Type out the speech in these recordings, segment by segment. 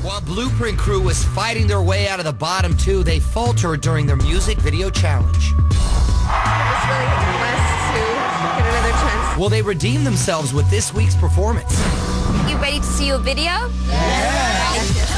While Blueprint Crew was fighting their way out of the bottom two, they faltered during their music video challenge. Just really blessed to get another chance. Will they redeem themselves with this week's performance? You ready to see your video? Yeah.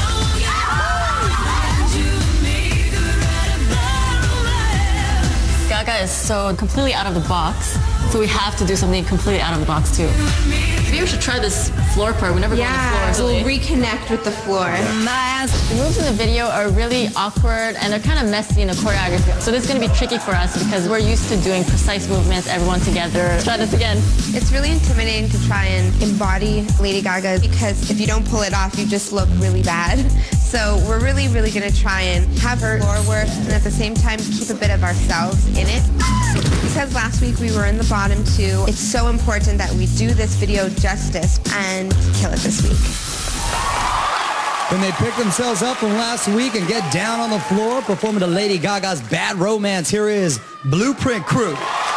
Gaga is so completely out of the box, so we have to do something completely out of the box too. Maybe we should try this floor part. We never go on the floor. So we'll reconnect with the floor. The moves in the video are really awkward and they're kind of messy in the choreography. So this is going to be tricky for us because we're used to doing precise movements, everyone together. Let's try this again. It's really intimidating to try and embody Lady Gaga because if you don't pull it off, you just look really bad. So we're really going to try and have her floor work and at the same time keep a bit of ourselves in it. Because last week we were in the bottom two, it's so important that we do this video justice and kill it this week. When they pick themselves up from last week and get down on the floor performing to Lady Gaga's Bad Romance, here is Blueprint Crew.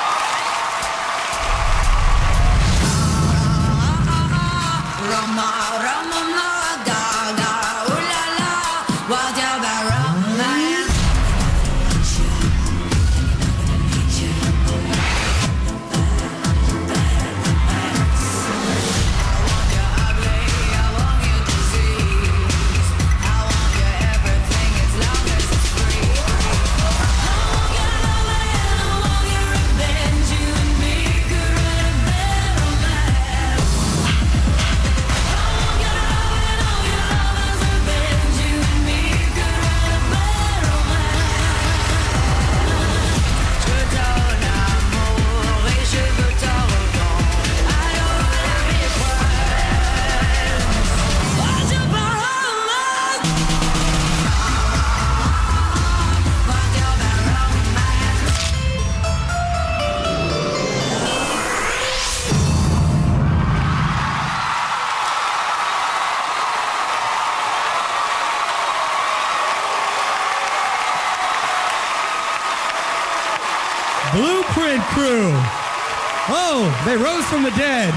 Blueprint Crew. Oh, they rose from the dead.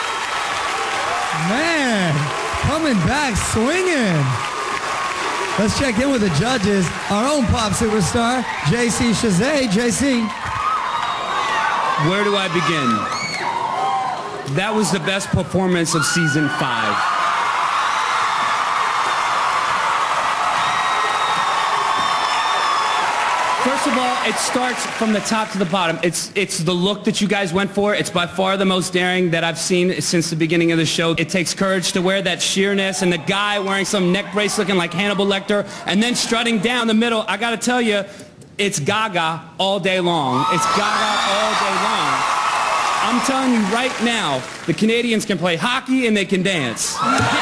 Man, coming back swinging. Let's check in with the judges. Our own pop superstar, JC Chazet. JC. Where do I begin? That was the best performance of season 5. First of all, it starts from the top to the bottom. It's the look that you guys went for. It's by far the most daring that I've seen since the beginning of the show. It takes courage to wear that sheerness and the guy wearing some neck brace looking like Hannibal Lecter and then strutting down the middle. I gotta tell you, it's Gaga all day long. It's Gaga all day long. I'm telling you right now, the Canadians can play hockey and they can dance.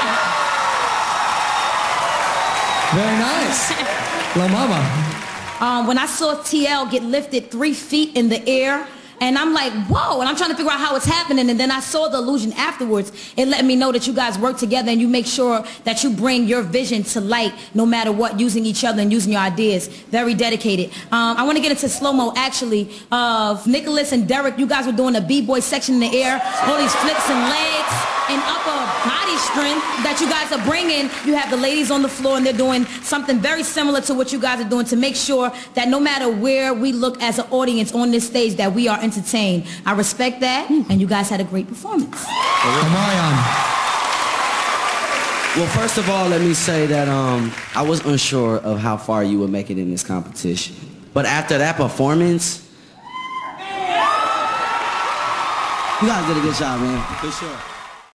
Very nice. La Mama. When I saw TL get lifted 3 feet in the air, and I'm like, whoa, and I'm trying to figure out how it's happening, and then I saw the illusion afterwards. It let me know that you guys work together and you make sure that you bring your vision to light no matter what, using each other and using your ideas. Very dedicated. I want to get into slow-mo, actually, of Nicholas and Derek. You guys were doing a b-boy section in the air, all these flips and legs and upper body strength that you guys are bringing. You have the ladies on the floor and they're doing something very similar to what you guys are doing to make sure that no matter where we look as an audience on this stage that we are entertained. I respect that, and you guys had a great performance. Well, first of all, let me say that I was unsure of how far you would make it in this competition. But after that performance, you guys did a good job, man, for sure.